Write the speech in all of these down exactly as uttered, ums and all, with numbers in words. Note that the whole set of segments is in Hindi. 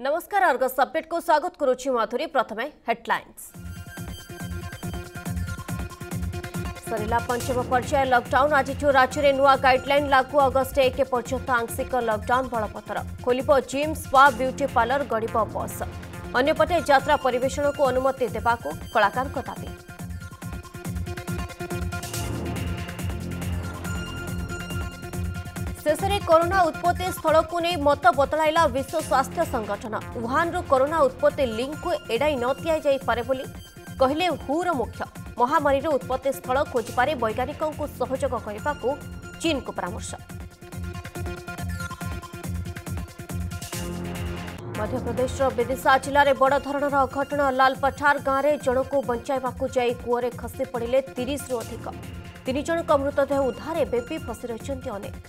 नमस्कार अर्गस अपडेट को स्वागत करुछि माधुरी। प्रथमे हेडलाइंस। सरिला पंचम पर्याय लॉकडाउन आज राज्य में नुआ गाइडलाइन लागू। अगस्ट एक पर्यंत आंशिक लॉकडाउन बलपतर। खोलिबो जिम स्पा ब्यूटी पार्लर गड़िबो बस। अन्यपटे यात्रा परिवेषण को अनुमति देबाकू कलाकार को दाबी। शेष में कोरोना उत्पत्ति स्थल को नहीं मत बदलाइला विश्व स्वास्थ्य संगठन। वुहान रु कोरोना उत्पत्ति लिंक को एड़ाई न दि पारे बोली कहले हुर मुख्य। महामारी उत्पत्ति स्थल खोजबारे वैज्ञानिकों को सहयोग करने को चीन को परामर्श। मध्यप्रदेश विदिशा जिले में बड़ धरणर अघटन। लालपठार गांव में जन को बंचाइबाकू जाई कूअरे खसी पड़े तीस रु अधिक। तीन जन मृतदेह उद्धार एवं भी फसी रही अनेक।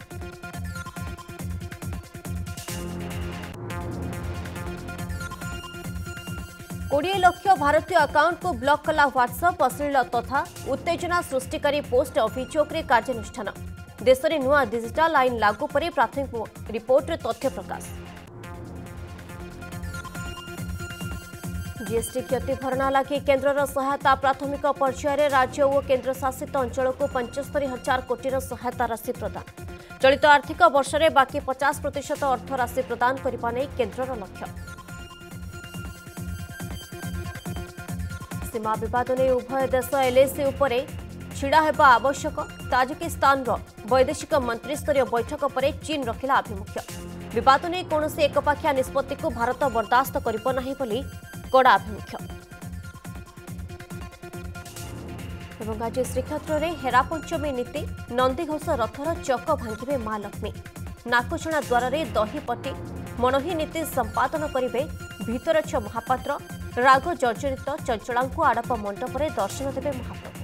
कोड़े लक्ष भारतीय अकाउंट को ब्लॉक कला व्हाट्सएप। अश्लील तथा उत्तेजना सृष्टिकारी पोस्ट अभियोग में कार्यानुष्ठान। देश में नुआ डिजिटल आईन लागू पर प्राथमिक रिपोर्ट तथ्य प्रकाश। जीएसटी क्षति भरणा लगी केन्द्र सहायता। प्राथमिक पर्यायर राज्य और केन्द्र शासित अंचल को पंचस्तरी हजार कोटी सहायता राशि प्रदान। चलित आर्थिक वर्ष में बाकी पचास प्रतिशत अर्थ राशि प्रदान करने केन्द्र लक्ष्य। सीमा विवाद ने उभय देश एलएसी उपरे छिड़ा हेबा आवश्यक। ताजिकिस्तान वैदेशिक मंत्री स्तरीय बैठक पर चीन रखिला आभिमुख्य। विवाद ने कौन एकपाखिया निष्पत्ति को भारत बर्दाश्त करिब नाही बोली कड़ा आभिमुख्य। एवं आज श्रीक्षेत्र में हेरा पंचमी नीति। नंदीघोष रथर चक भांगे मां लक्ष्मी। नाकचणा द्वार में दहीपट्टी मणही नीति संपादन करेंगे भीतरछ महापात्र। राग जर्जरित चंचला को आड़प मंडप में दर्शन देवे महाप्रभु।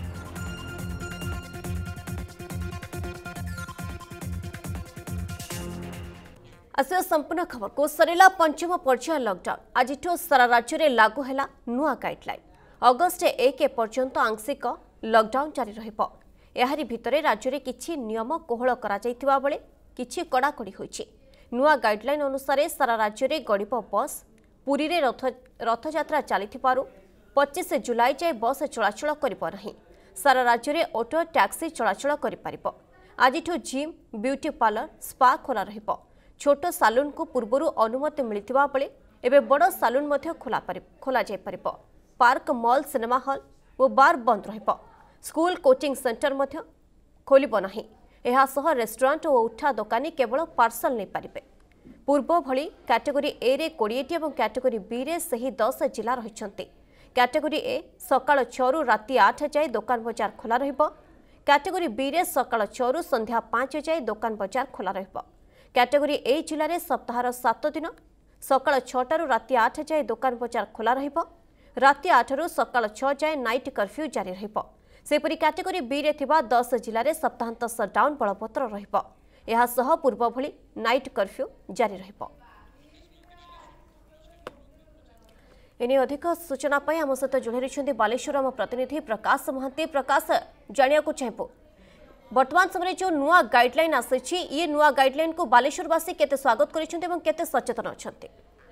आसिया संपूर्ण खबर को। सरिला पंचम पर्याय लॉकडाउन। आज सारा राज्य में लागू है नुआ गाइडलाइन। अगस्ट एक पर्यंत आंशिक लॉकडाउन जारी रहिबो। एहारी भितरे राज्य में किछि नियम कोहल करा जायतिबा बेले किछि कड़ाकड़ी होइछि। नुआ गाइडलाइन अनुसार सारा राज्य में गड़िबो बस। पुरी रे रथ रथयात्रा चली पच्चीस जुलाई जाए बस चलाचल कर सारा राज्य में ऑटो टैक्सी चलाचल कर। आज जिम ब्यूटी पार्लर स्पा खोला रहिबो। छोट सालून को पूर्व अनुमति मिलता बेले एवं बड़ सालून खोला खोला जाय परिबो। पार्क मॉल सिनेमा हॉल और बार बंद रहिबो। स्कूल कोचिंग सेंटर मध्य खोलिबो नाही। एहा सह रेस्टोरेंट और उठा दुकानी केवल पार्सल नहीं पारिबे। पूर्व भली कैटेगरी ए रे कोड़े और कैटेगरी बी रे सही दस जिला रही। कैटेगरी ए सकाळ छु राति आठ जाए दुकान बजार खोला रहिबो। कैटेगरी बी रे सकाळ छु संध्या पांच जाए दुकान बजार खोला रहिबो। कैटेगरी ए जिले में सप्ताहर सात दिन सकाळ छटारू राति आठ जाए दुकान बजार खोला रहिबो। राति आठरू सकाळ छ जाए नाइट कर्फ्यू जारी रहिबो। सेपरि कैटेगरी बी रे थिबा दस जिले में सप्ताहांत सटडाउन बलपत्र रहिबो। यह सह पूर्व भली नाइट कर्फ्यू जारी रहिबो। एने अधिक सूचना पाई आम सहित जोड़ी रही बालेश्वर आम प्रतिनिधि प्रकाश महांती। प्रकाश जानिया को चाहबो वर्तमान समय जो नुआ गाइडलाइन आसी ये नुआ गाइडलाइन को बालेश्वरवासी केते स्वागत करिसेंते केते सचेतन अछंते?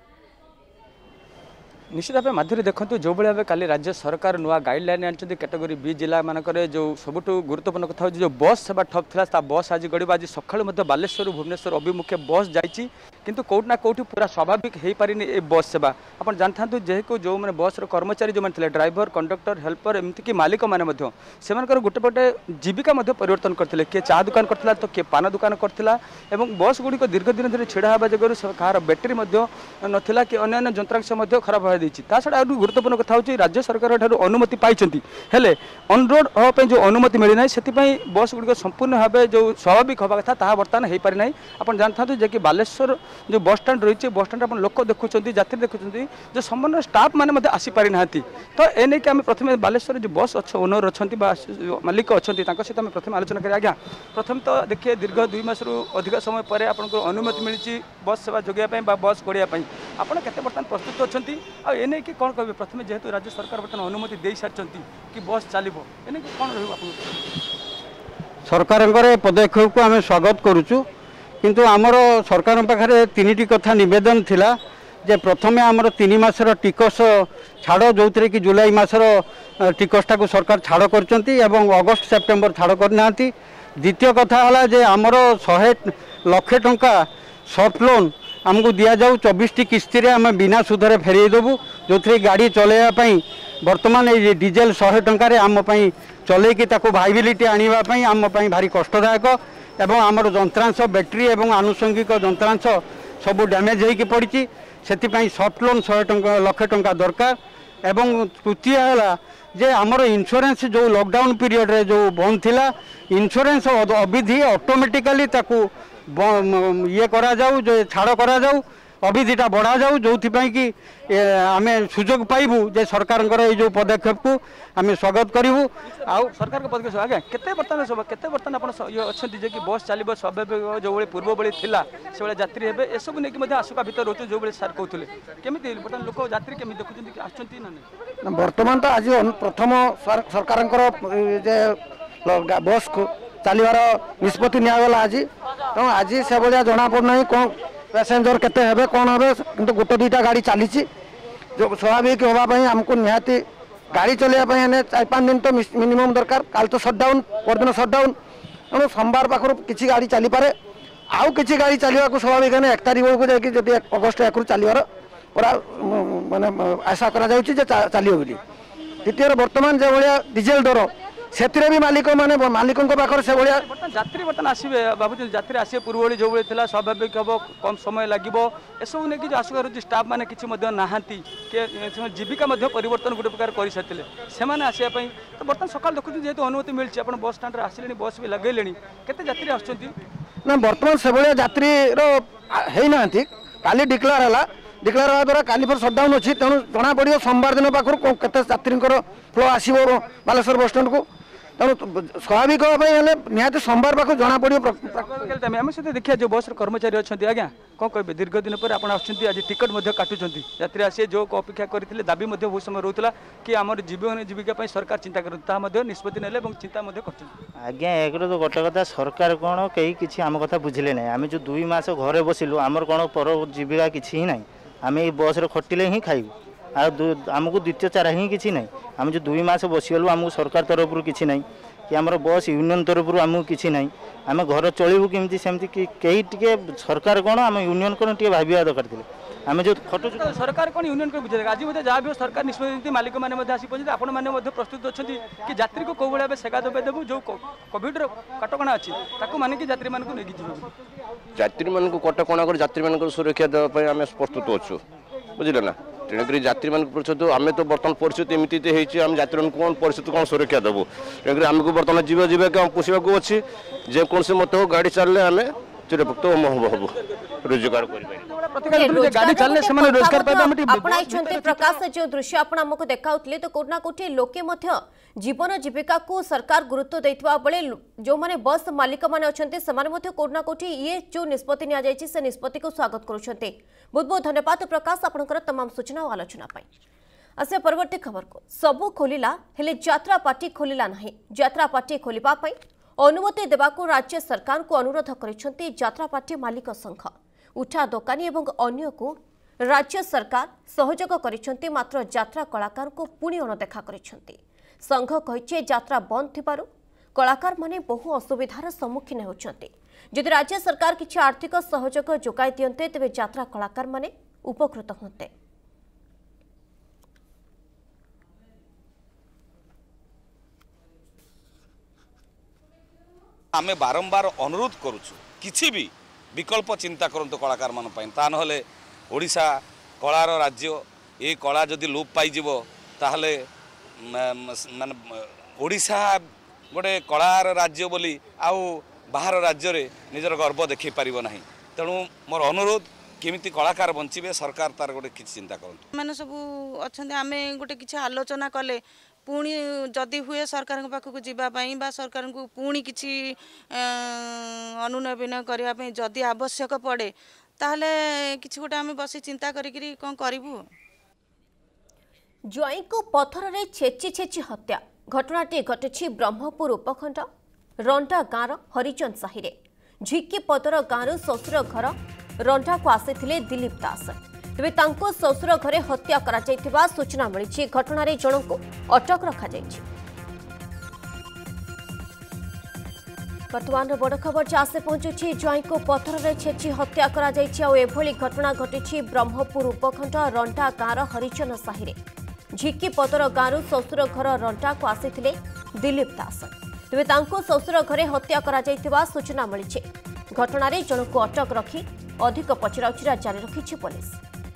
निश्चित भाव माधुरी देखो जो भाव काली राज्य सरकार नुआ गाइडलाइन आनी कैटेगरी बी जिला मानक जो सबुठ गुरुत्वपूर्ण कथा जो बस सेवा ठप था बस आज गड़ब। आज सका बालेश्वर भुवनेश्वर अभिमुखे बस जाइए किंतु कौटना कौटी पूरा स्वाभाविक हो पारिनी ए बस सेवा। आप जानता जेहेतु जो मैंने बस कर्मचारी जो मैंने ड्राइवर कंडक्टर हेल्पर एमती मालिक मैंने से गोटे पटे जीविका परिवर्तन करते। किए चा दुकान करता तो किए पान दुकान करता। बस गुड़िक दीर्घ दिन धरी छिड़ा हाँ जगह कहार बैटेरी नाला कि अन्य जंत्रांश खराब हो छड़ा गुरुत्वपूर्ण कथा हूँ राज्य सरकार अनुमति पाई हेले ऑन रोड हाँ जो अनुमति मिलना से बस गुड़िक संपूर्ण भाव जो स्वाभाविक हवा कथा ता बर्तमान हो पारि ना। आप जानता जे बालेश्वर जो बस स्टाण्ड रही बस स्टाण्ड आप लोक देखुं यात्री देखुं जो संपूर्ण स्टाफ मैंने आसीपारि ना। तो एने कि आम प्रथम बालेश्वर जो बस अच्छे ओनर अच्छा मालिक अच्छा सहित आम प्रथम आलोचना करें। आज्ञा प्रथम तो देखिए दीर्घ दुई मास अधिक समय पर आपको अनुमति मिली बस सेवा जोगाई बस गड़ाई आपड़ के बर्तमान प्रस्तुत अच्छा एने कि कौन कहे प्रथम जेहेतु राज्य सरकार बर्तमान अनुमति दे सारी कि बस चलो एने कि कौन रहा सरकार पदक्षेप को आम स्वागत करुचु किंतु आमर सरकार पाखे तीन कथा नवेदन थिला जे प्रथमे आमर तीन मासर टिकस छाड़ जो थे कि जुलाई मासर टिकसटा को सरकार छाड़ करछंती एवं अगस्त सेप्टेम्बर छाड़ करना। द्वितीय कथा है जे आमर शहे लक्षे टंका सॉफ्ट लोन आमको दि जाऊ चौबीस टी किस्ती आम बिना सुधरे फेरई देवु जो थे गाड़ी चलैया बर्तमान ये डीजेल शहे टंकार आम चलैकी भाइबिलिटी आने आम भारी कष्टदायक एवं आमर जंत्रांश बैटेरी एवं आनुषंगिक जंत्रांश सबू डैमेज होगी पड़ी से सॉफ्ट लोन शहे टंका लक्षे टंका दरकार। एवं तृतीय है जे आमर इंश्योरेंस जो लॉकडाउन पीरियड रे जो बंद थिला इंश्योरेंस अविधि ऑटोमेटिकली ताकू ये करा जाऊ जो छाड़ करा जाऊ अविधिटा बढ़ा जाऊ जो कि आम सुजोग पाइबू जे सरकार जो पदक्षेप को आम स्वागत करूँ। आउ सरकार पदक्षेप आज्ञा केते बर्तमान सब केते बर्तमान आप अच्छा जे कि बस चलो स्वाभाविक जो भाई पूर्व भाई थिला से भाई यात्री हे ए सब नहीं आशंका भितर रोचे जो भाई सार कहते केमी बर्तमान लोक यात्री केमी देखुं आसुँच बर्तमान तो आज प्रथम सरकार बस को चलवार निष्पत्ति निगला आज तेणु आज से भाया जना पड़ना कौन पैसेंजर केते हेबे कौन हे कि गोटे दुईटा गाड़ी चली जो स्वाभाविक होगापी आमको निहाती गाड़ी चलने चार पाँच दिन तो मिनिमम दरकार काल तो सटडाउन परदिन सटडाउन तेणु सोमवार पाखर किसी गाड़ी चली पारे आउ किसी गाड़ी चलने को स्वाभाविक है एक तारीख बेलू जाकि जब अगस्ट एक चलवार पूरा माने आशा करा चलिए बोली। द्वितीय बर्तमान जो भाया डीजेल दर से भी मालिक माने मालिकों पाखर से भाया यात्री बर्तमान आसवे भाई यात्री आसवे पूर्व जो भाई था स्वाभाविक हम कम समय लगे एसबू नहीं जो आशंका रही स्टाफ मैंने किसी नहांती जीविका परिवर्तन गोटे प्रकार कर सारी से आसवाई तो बर्तमान सका देखुं जेहतु अनुमति मिली आप बस स्टाण्ड आसिले बस भी लगे केते यात्री आसुँच ना बर्तमान से भाया यात्री होना काली डिक्लेयर है डिक्लेयर होगा द्वारा काली फिर सटडाउन अच्छी तेणु जना पड़ो सोमवार दिन पाखर केते यात्री फ्लो आसो बालेश्वर बस स्टाण्ड को तेणु स्वाभाविक निहत सोमवार पाक जना पड़ो आम सहित देखिए जो बस कर्मचारी अच्छा आज्ञा कौन कहे दीर्घ दिन पर आप आज टिकट काटुंट यात्री आसी जो अपेक्षा करते दाबी बहुत समय रोला कि आम जीवन जीविका सरकार चिंता करते निष्पत्ति ने चिंता कर आज्ञा एक तो गोटे कथा सरकार कौन कहीं किसी आम कथा बुझिले ना आम जो दुई मास घरे बसिलु आमर कौन पर जीविका किसी ही ना आम ये बस खटिले ही खाइबू आमको द्वितीय चारा ही किसी ना आम जो दुई मास बसीगलु आमको सरकार तरफ किसी ना कि आमर बस यूनियन तरफ आमको किसी ना आम घर चलू केमती सेमती कि कई टे सरकार कौन आम यूनियन कौन टे भाविया दरकार थे आम जो खटु सरकार कौन यूनियन को बुझे आज मतलब जहाँ भी सरकार निष्पत्ति मालिक मैंने आसी पहुँचे आपण मैंने प्रस्तुत अच्छा कि यात्री को कौ भाई सेवा दबाई देवु जो कोविड कटकणा अच्छी मानिक यात्री मानक नहीं जी यात्री मान कटकणा कर यात्री मान सुरक्षा देवाई आम प्रस्तुत अच्छु बुझे ना तेणुक यात्री मान आम तो बर्तमान परिस्थिति एमती आम यात्री मान कौन परिस्थिति कौन सुरक्षा देवु तेणुक आमको बर्तमान जीव जीविका पोषा अच्छी जेकोसी मत हो गाड़ी चलने आम चिरपुक्त हबू रोजगार प्रकाश जो दृश्य आपको देखा तो कोना कोठी लोके जीवन जीविका को सरकार गुरुत्व देथिबा बेले जो माने बस मालिक माने अछंते समान मध्य कोना कोठी ये जो निष्पत्ति निया जायछि से निष्पत्ति को स्वागत करुछंते। बहुत बहुत धन्यवाद प्रकाश आपनकर तमाम सूचना और आलोचना पाई। आसे परवर्ती खबर को सबु खोलिला हेले यात्रा पार्टी खोलिला नाही। यात्रा पार्टी खोलिबा पई अनुमति देबाको राज्य सरकार को अनुरोध करिसंते यात्रा पार्टी मालिक संघ उठा दोकानी एवं अन्य को राज्य सरकार सहयोग करिसंते मात्र यात्रा कलाकार को पुणी अणदेखा करिसंते। संघ कहिছে यात्रा बंद थिबारु कलाकार माने बहु असुविधार सम्मुखीन होउछंते। जदि राज्य सरकार किछि आर्थिक सहयोग जोगाई दियंते तेबे यात्रा कलाकार माने उपकृत होते। आमे बारंबार अनुरोध करूछु किछि भी विकल्प चिंता करंतु कलाकार मान पई ता नहले ओडिशा कलार राज्य ए कला जदि लोप पाई जिवो ताहले माने ओडिशा गोटे कलार राज्य बोली आउ बाहर राज्य रे निजर गर्व देखै परिबो नाही तेणु मोर अनुरोध केमिति कलाकार बंचिबे सरकार तार गोटे किछि चिंता करंतु माने सब अछंते आमे गोटे किछि आलोचना कले पुणी जदि हुए सरकार पाखक जावाई बा सरकार को पुणी किछि अनुनवीन करने जदि आवश्यक पड़े ताहले किछि गोटे आमे बसी चिंता करिकरी कोन करिवु। ज्वाई को पथर रे छेची छेची हत्या घटनाटी घटिछि ब्रह्मपुर उपखंड रंडा गाँर हरिजन साहि रे। झिकीपदर गाँव शशुर घर रंडा को आसी दिलीप दास तेरे शशुर घरे हत्या करा सूचना मिली घटना जन को अटक रखा बर्तमान बड़ खबर चाषे पहुंचुची ज्वाई को पथर में छेची हत्या करा एभली घटना घटी ब्रह्मपुर उपखंड रंटा गाँव हरिचन साहि झिकीपदर गाँव शशुर घर रंटा को आसी दिलीप दास तेरे शशुर घरे हत्या करा सूचना मिली घटना जन को अटक रखी अधिक पचराउचरा जारी रखी पुलिस।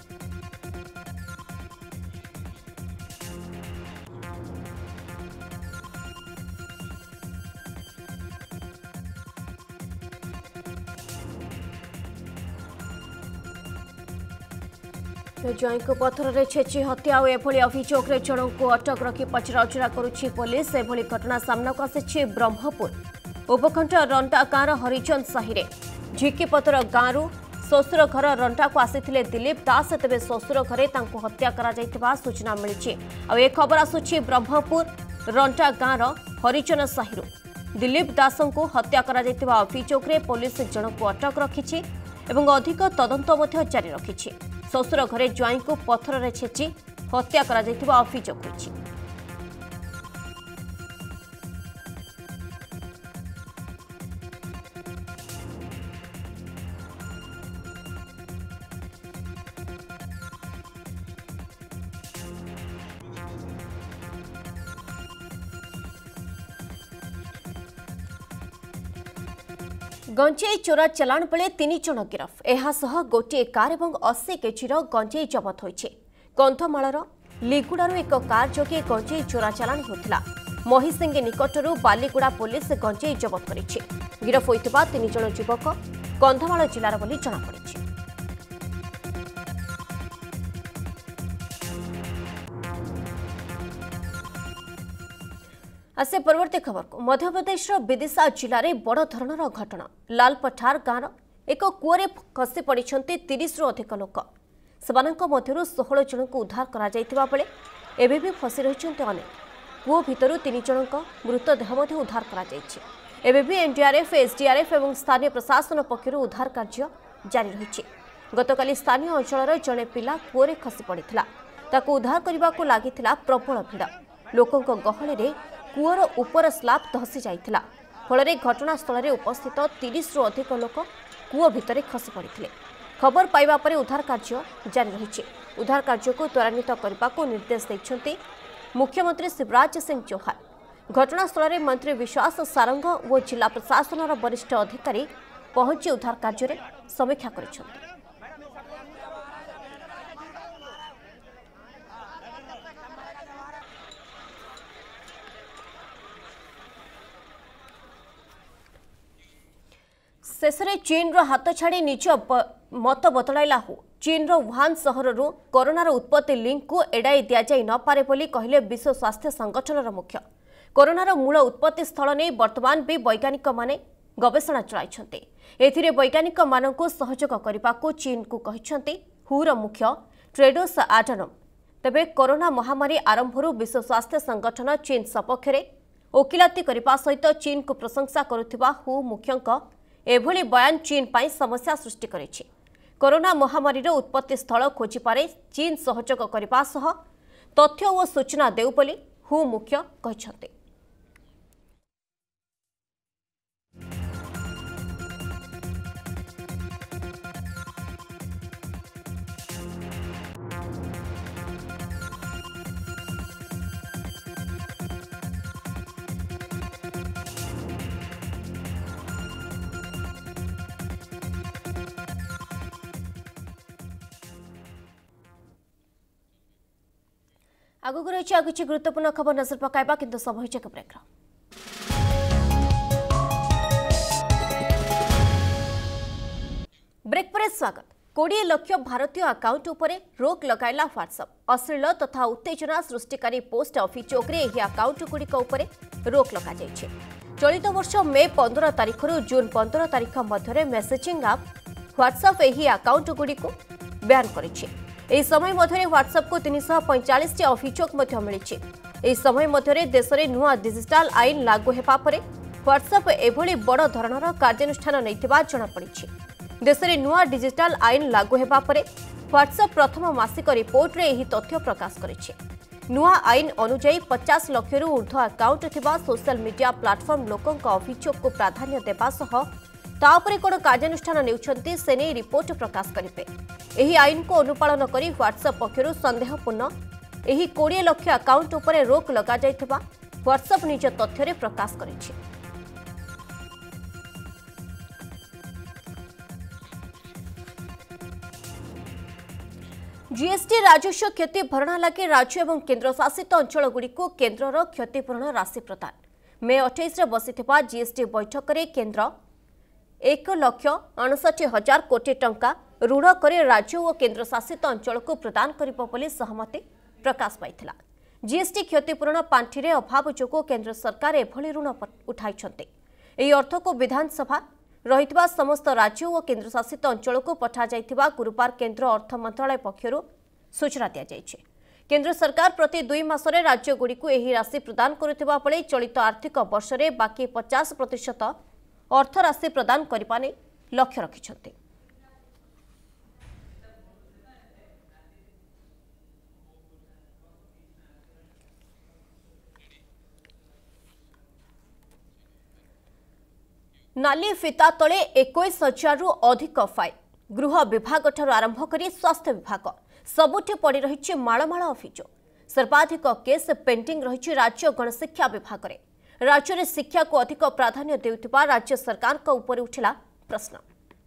ज्वाई को पथर में छेची हत्या और एभली अभियोग जन को अटक रखी पचराउचरा करुछि पुलिस। एभली घटना सामना को आसी ब्रह्मपुर उपखंड रंटा गाँव हरिचंद साहि झिकीपदर गाँव शशुर घर रंटा को आसी दिलीप दास तेज शशुर घरे हत्या करा सूचना मिली और ए खबर आसुछि ब्रह्मपुर रंटा गाँव हरिचन साहि दिलीप दास को हत्या करा अभियोग पुलिस जन को अटक रखी अधिक तदंत जारी रखी। शशुर घरे ज्वाई को पथर में छेची हत्या करा अभियोग होइछि। गंजेई चोरा चलाण बेले तीन जन गिरफ एहासह गोटे कार और अस्सी केजीर गंजेई जबत होइछे। कंधमालर लिगुड़ारू एक कार जोगे गंजेई चोरा चलाण होता महिसिंगी निकटरू बालीगुड़ा पुलिस गंजेई जबत करिछे। गिरफ होइतिबा तीन जन युवक कंधमाल जिलार बोली जଣାपड़िछे। आसे परवर्ती खबर को मध्यप्रदेश विदिशा जिले में बड़ धरणर घटना लालपठार गाँव एक कूअरे खसी पड़ते तीस रु अधिक लोक से षोह जन को उद्धार कर एवं भी फसी रही अनेक कूओ भितर तीन जन मृतदेह उद्धार कर एनडीआरएफ एसडीआरएफ और स्थानीय प्रशासन पक्षर उद्धार कार्य जारी रही। गतकाली स्थानीय अंचल जड़े पिला कूअरे खसी पड़ा उद्धार करने को लगी प्रबल भिड़ लोकों गहली कूअर उपर स्लाब धसी जाइथिला फल घटनास्थल में उपस्थित तीस रु अधिक लोक कूओ भितर खसी पड़ते खबर पाइबा परे उद्धार कार्य जारी रही। उद्धार कार्य को त्वरान्वित करने को निर्देश देते मुख्यमंत्री शिवराज सिंह चौहान। घटनास्थल में मंत्री विश्वास सारंग और जिला प्रशासन वरिष्ठ अधिकारी पहुंची उद्धार कार्य में समीक्षा करिसेंति। शेष में चीन रो हाथ छाड़ी निज मत बदलाइला हो चीन रो वुहान सहर कोरोनार उत्पत्ति लिंक को एड़ाई दि जाई न पारे बोली कहले विश्व स्वास्थ्य संगठन मुख्य। कोरोनार मूल उत्पत्ति स्थल नहीं वर्तमान भी वैज्ञानिक माने गवेषणा चलाइछन्ते। एथिरे वैज्ञानिक माननकु सहयोग करने चीन को कहिछन्ते हुर मुख्य ट्रेडोस आडनम। तेबे कोरोना महामारी आरंभरू विश्व स्वास्थ्य संगठन चीन सपक्ष में ओकिलाती करने सहित चीन को प्रशंसा करुथिबा हु मुख्यंक एभली बयान चीन पाई समस्या सृष्टि करिछि। कोरोना महामारी उत्पत्ति स्थल खोजी पारे चीन सहयोग करने सह तथ्य और सूचना देउ बोली हु मुख्य कहिछन्ते। आगक रही आ किसी गुरुत्वपूर्ण खबर नजर पकाइबा किंतु समय एक ब्रेक। ब्रेक पर स्वागत। कोड़े लक्ष भारतीय अकाउंट उपरे रोक लगाइला व्हाट्सएप। अश्लील तथा उत्तेजना सृष्टिकारी पोस्ट अभियोग यह अकाउंट गुड़िक उपरे रोक लगा जाइछे। चलित वर्ष मे पंद्रह तारीख रु जून पंद्रह तारीख मध्य मेसेजिंग आप व्हाट्सएप यह अकाउंट गुड़िक बैन करिछे। एही समय मध्य व्हाट्सएप को तीन सौ पैंतालीस अभियोग मिली। एही समय मध्य देश में नुआ डिजिटाल आईन लागू हेबा परे व्हाट्सएप एभली बड़ धरणर कार्यानुष्ठान नैथिबा जଣାपड़िछि। देश में नुआ डिजिटल आईन लागू हेबा परे व्हाट्सएप प्रथम मासिक रिपोर्ट रे एही तथ्य प्रकाश करिछि। नुआ आईन अनुଯାयी पचास लाख रु ऊर्ध्व अकाउंट थिबा सोशल मीडिया प्लाटफर्म लोकंक अभियोग को प्राधान्य देबा सह तापरे कोन कार्यानुष्ठान नेउछंती से नै रिपोर्ट प्रकाश करिबे। एही आईन को अनुपालन करी व्हाट्सएप पक्षरु संदेहपूर्ण एही बीस लाख अकाउंट उपरे रोक लगा जायथिबा व्हाट्सएप निज तथ्य रे प्रकाश करिछि। जीएसटी राजस्व क्षति भरणा लगे राज्य और केन्द्र शासित अंचलगुड़ी को केन्द्रर क्षतिपूरण राशि प्रदान। मे अठाईस बसिथिबा जीएसटी बैठक में केन्द्र एक लक्ष अणसठ हजार कोटी टंका ऋण करे राज्य और केन्द्र शासित अंचल को प्रदान करिबो बोली सहमति प्रकाश पाइथिला। जीएसटी क्षतिपूरण पांठि रे अभाव जोगो केन्द्र सरकार एभली ऋण उठाइछन्ते। एही अर्थ को विधानसभा रहितबा समस्त राज्य और केन्द्र शासित अंचल को पठा जाइथिबा गुरुवार केन्द्र अर्थ मंत्रालय पक्षरु सूचना दिया जाइछे। केन्द्र सरकार प्रति दुई मासरे राज्यगुड़ी को एही राशि प्रदान करुथिबा बेले चलित आर्थिक वर्ष रे बाकी पचास प्रतिशत अर्थ राशि प्रदान करिबा नै लक्ष्य रखिछन्ते। नाली फिता तले इक्कीस हजार रु अधिक फाइल। गृह विभाग ठारू आरंभ करी स्वास्थ्य विभाग सबुठी पड़ी रही मालमाल अभियोग। सर्वाधिक केस पेंडिंग रही राज्य गणशिक्षा विभाग रे। राज्य में शिक्षा को अधिक प्राधान्य देउथिबा राज्य सरकार को ऊपर उठिला प्रश्न।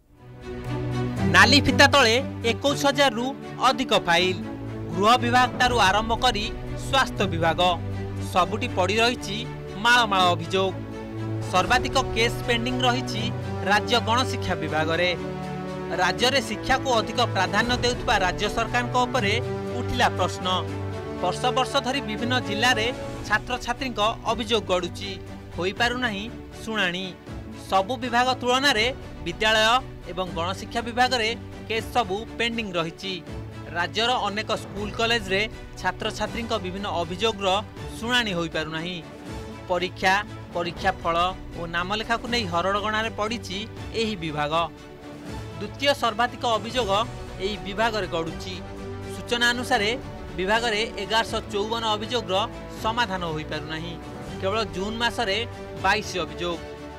नाली फिता तले इक्कीस हजार रु अधिक फाइल। गृह विभाग ठारू आरंभ करी स्वास्थ्य विभाग सबुठी पड़ी रही मालमाल अभियोग। सर्वाधिक केस पेंडिंग रही राज्य गणशिक्षा विभाग रे। राज्य में शिक्षा को अधिक प्राधान्य देउथिबा राज्य सरकार को ऊपर उठिला प्रश्न। वर्ष वर्ष धरी विभिन्न जिले में छात्र छात्री अभियोग गड़ुची होई पारु नाही शुणाणी। सबु विभाग तुलन में विद्यालय एवं गणशिक्षा विभाग रे केस सबु पेंडिंग रही। राज्यर अनेक स्कूल कॉलेज रे छात्र छात्री विभिन्न अभियोग शुणाणी होई पारु नाही। परीक्षा परीक्षा फल और नामलेखा को नहीं हरड़गणा पड़ी एही विभाग। द्वितीय सर्वाधिक अभियोग एही विभाग रे गड़ुची। सूचना अनुसार विभाग रे एगारश चौवन अभियोग समाधान हो पारु नाही। केवल जून मासरे बाईस अभियोग।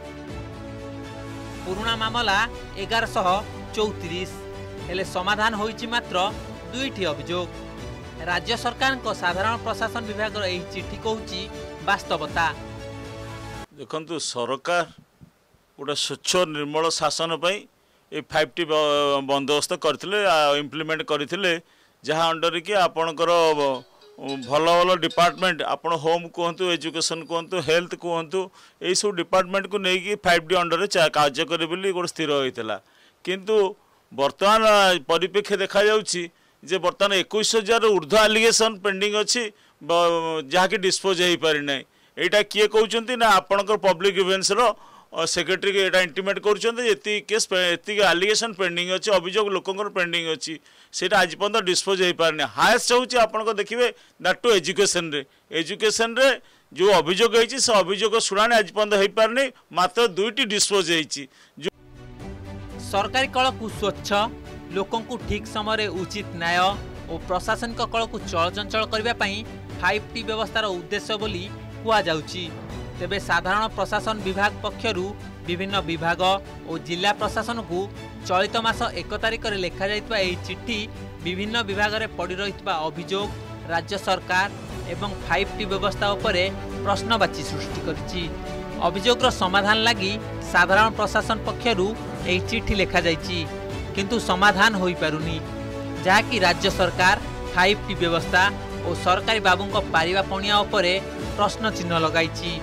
पुराना मामला एगारश चौतीस हेले समाधान होईची मात्र दुईटी अभियोग। राज्य सरकार को साधारण प्रशासन विभाग एही चिठी कहूची वास्तवता। देखु सरकार गोटे स्वच्छ निर्मल शासन पर ये फाइव टी बंदोबस्त करते इम्प्लीमेंट करते जहाँ अंडर कि आपणकर भल भल डिपार्टमेंट आपण होम कहतु एजुकेशन कहतु हेल्थ कहतु यही सब डिपार्टमेंट को लेकिन फाइव डी अंडर कार्य करे बोली गोटे स्थिर होता। किंतु वर्तमान परिप्रेक्षी देखा जाउछि जे वर्तमान इक्कीस हजार ऊर्ध्व एलिगेशन पेंडिंग अच्छी जहाँकि डिस्पोज हो पारि ना। यहाँ किए कहते ना आपणकर पब्लिक इवेंट्स सेक्रेटरी एटा इंटीमेट करती केस एति एलिगेशन पेंडिंग अच्छी अभियोग लोकंर पेंडिंग अच्छी सेटा आज पर्यंत डिस्पोज हो पारे। हाएस्ट होची आपन देखिए दैट टू एजुकेशन रे एजुकेशन रे जो अभियोग होती से अभियोग शुणाणी आज पर्यंत हो पारे मात्र दुईटी डिस्पोज होती। सरकारी कल को स्वच्छ लोकं को ठीक समय उचित न्याय और प्रशासनिक कल को चलचंचल करने फाइव टी व्यवस्थार उद्देश्य बोली कुआଯାଉଛି। तेबे साधारण प्रशासन विभाग पक्षरु विभिन्न विभाग और जिला प्रशासन को चलित मास एक तारिख में लेखा जाइतबा एही चिट्ठी विभिन्न विभाग में पड़ी रहितबा अभियोग राज्य सरकार एवं फाइव टी व्यवस्था उपरे प्रश्नवाची सृष्टि करिछि। अभियोगर समाधान लगी साधारण प्रशासन पक्षरु एही चिट्ठी लेखा जाइछि किंतु समाधान होई पारुनी, जहाँकि राज्य सरकार फाइव टी व्यवस्था और सरकारी बाबूंक पारिबा पणिया उपरे प्रश्न चिन्ह लगाइछि।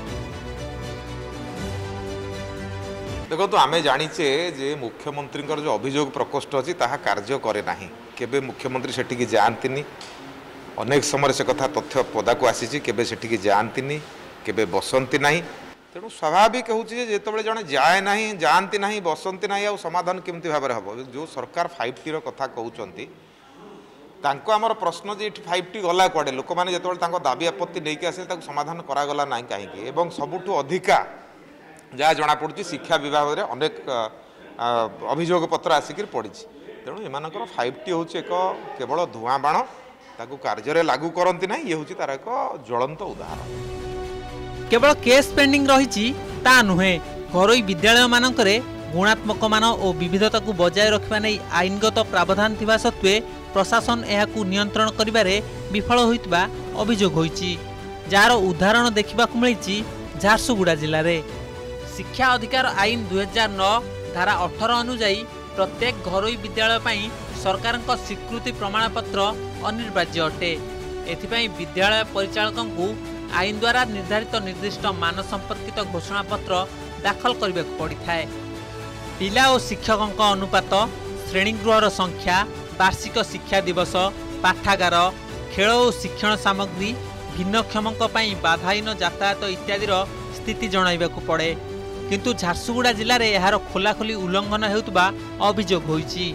देखो तो आमे जानिचे जे मुख्यमंत्री जो अभियोग प्रकोष्ठ अच्छी ताहा कार्य करे नाही। केबे मुख्यमंत्री सेठिकी जाआंतिनी, अनेक समय से कथा तथ्य पदा को आसी केबे सेठिकी जाआंतिनी, केबे बसंती नाही। तेणु स्वाभाविक होची जे जेतबेले जणे जाए नाही जाआंती नाही बसंती नाही आ समाधान केमती भाबरे हबो। जो सरकार फाइव टी रो कथा कहउचंती तांको हमर प्रश्न जे फाइव टी गला कुआडे लोक माने जेतबेले तांको दाबी आपत्ति नेकी आसे ताको समाधान करा गला नाही काहेकि एवं सबुठु अधिका जहाँ जमापड़ी शिक्षा विभाग में अनेक अभियोग पत्र आसिक पड़ी तेणु एम फाइव टी हूँ एक केवल धूआं बाण ताकू कार्य लागू करती ना ये हूँ तार एक ज्वलंत उदाहरण। केवल केस पेंडिंग रही ता नुहे घरोई विद्यालय मानकरे गुणात्मक मान और विविधता को बजाय रखा नहीं आईनगत प्रावधान थिबा सत्वे प्रशासन एहाकू नियंत्रण करिबारे विफल होइतबा अभियोग होइछि जार उदाहरण देखा मिली झारसुगुड़ा जिले में। शिक्षा अधिकार आईन दुई हजार नौ धारा अठर अनुजाई प्रत्येक घरोई विद्यालय पई सरकार स्वीकृति प्रमाणपत्र अनिर्वाज्य अटे। एथिपाई विद्यालय परिचालकों को आईन द्वारा निर्धारित निर्दिष्ट मान संपर्कित घोषणा पत्र दाखल करने को पड़ी थाए। पिला और शिक्षकों अनुपात, श्रेणीगृहर संख्या, वार्षिक शिक्षा दिवस, पाठागार, खेल और शिक्षण सामग्री, भिन्नक्षमों बाधाहीन यातायात इत्यादिर स्थिति जणाइबाकू पड़े किंतु झारसुगुड़ा जिले में यार खोलाखोली उल्लंघन होउतबा अभियोग होइछि।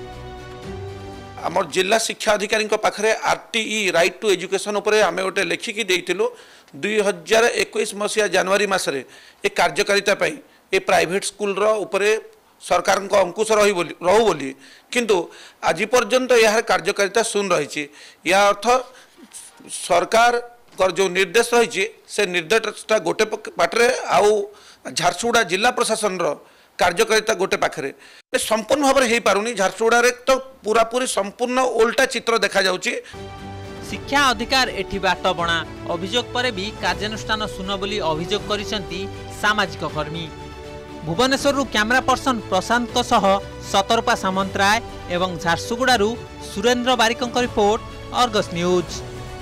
आम जिला शिक्षा अधिकारी पाखे आरटीई राइट टू एजुकेशन उपरे आमे गोटे लिखिकी देइतिलु दुई हजार इक्कीस मसीहा जनवरी मासरे ए कार्यकारिता पाई ए प्राइवेट स्कूल रो उपरे सरकार को अंकुश रही बोली रहू बोली किंतु आज पर्यंत यार कार्यकारिता शून्य रही। या अर्थ सरकार जो निर्देश रही से निर्देशटा गोटे पाटे आउ झारसुगुड़ा जिला प्रशासन रो कार्यकारिता गोटे पाखे संपूर्ण भाव में हो पारुनी। झारसुगुड़ा रे तो पूरा पूरी संपूर्ण उल्टा चित्र देखा जाउची। शिक्षा अधिकार एठी बाट बणा अभियोग पर भी कार्यानुष्ठान सुन बोली अभियोग करिसेंती सामाजिक कर्मी। भुवनेश्वर कैमरा पर्सन प्रशांत को सह सतर्पा सामंतराय एवं झारसुगुड़ारू सुरेंद्र बारिकों रिपोर्ट अर्गस न्यूज।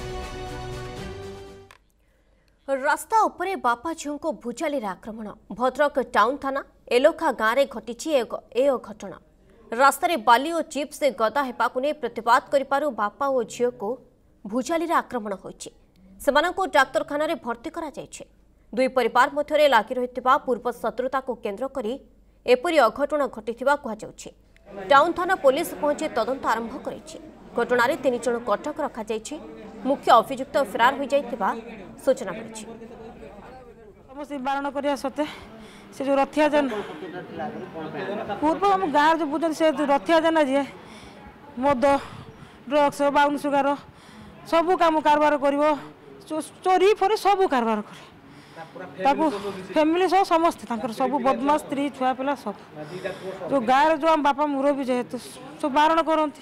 रास्ता उपरे बापा झीओं को भुजाली आक्रमण भद्रक टाउन थाना एलोखा गाँव में घटी ए घटना। रास्तार बाली और चिप्स से गदा हेपाकु ने प्रतिवाद करिपारु बापा और झीओ को भुजाली आक्रमण होइछि। सेमानंको डाक्तरखाना रे भर्ती करा जाइछे। दुई परिवार मध्यरे लागि रहितबा पूर्व शत्रुता को केंद्र करी एपरि अघटन घटिथिबा कुहा जाउछि। टाउन थाना पुलिस पहुंची तदंत आरंभ करिछि। घटना रे तीन जन कटक रखा जाइछि। मुख्य अभियुक्त फरार हो जाइतिबा सूचना मिलिछि। समस्त बारण करिया सते से जो रथिया जन पूर्व हम गाँव जो बुझन से रथिया जन जे मद ड्रग्स बाउन सुगार सबू काम कारबार करिवो चोरी फोरी सबू कारबार करे ताकू फैमिली सब समस्त तांकर सबू बदमाश स्त्री छुआ पिला सब जो गाँव जो हम बापा मुरबी जेहेतु सब बारण करती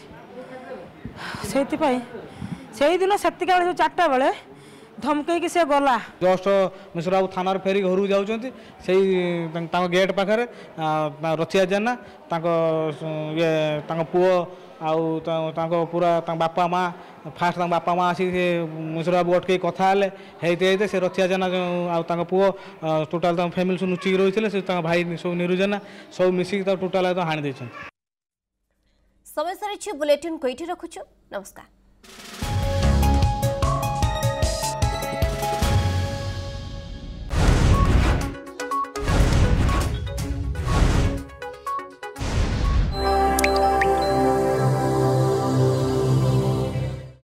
से दिन सेतिका जो चार्टा बेले धमकई से गला जस्ट मिश्रा बाबू थाना फेरी घर जाऊँ गेट पाखे रथिया जेना ये पुओ आउ पूरा बापा माँ फास्ट बापा माँ आसी मिश्रा बाबू अटक कथा हेते से रथिया जेना आउ पुओ टोटाल फैमिली सब लुचिक रही है भाई सब निरु जेना सब मिसिक टोटाल हाणी दे। समय सारी बुलेटिन को रखुछु। नमस्कार।